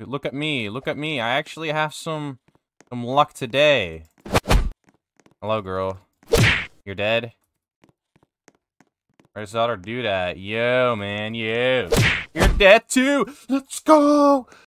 Look at me. Look at me. I actually have some luck today. Hello, girl. You're dead? Where's the other dude at? Yo, man, yo. You're dead too! Let's go!